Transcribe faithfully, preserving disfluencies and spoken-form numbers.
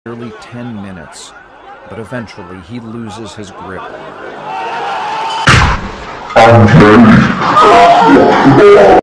nearly ten minutes, but eventually he loses his grip. I'm ready.